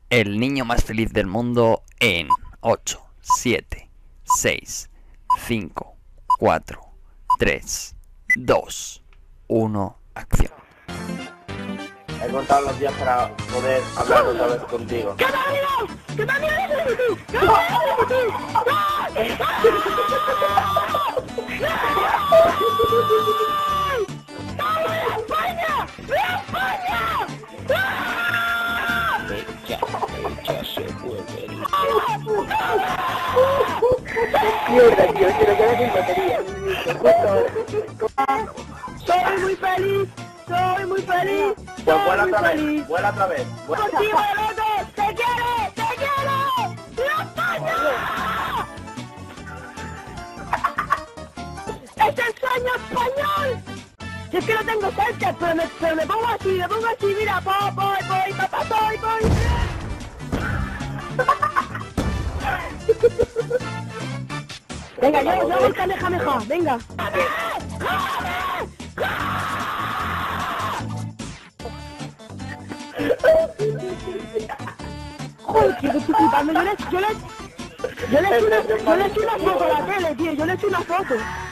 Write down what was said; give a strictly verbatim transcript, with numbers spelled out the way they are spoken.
el niño más feliz del mundo en ocho, siete, seis, cinco, cuatro, tres, dos, uno, acción. He contado los días para poder hablar otra vez contigo. ¡Que también! ¡Que también eres de ti! ¡Que también eres de ti! ¡Vamos a España! ¡A España! Mierda, tío, se lo quedé sin batería. Soy muy feliz, soy muy feliz. Pues vuela soy otra muy vez, feliz. vuela otra vez. vuela. ¡Contigo, Eloto! ¡Te quiere! ¡Te quiere! ¡La España! ¡Es el sueño español! Si es que lo tengo cerca, pero me, pero me pongo así, me pongo así, mira, voy, voy, voy, papá, voy, voy. Venga, yo, yo voy Kamehameha, venga. Joder, tío, que estoy flipando, yo le, yo le, yo le he hecho una, yo le he hecho una foto a la tele, tío, yo le he hecho una foto.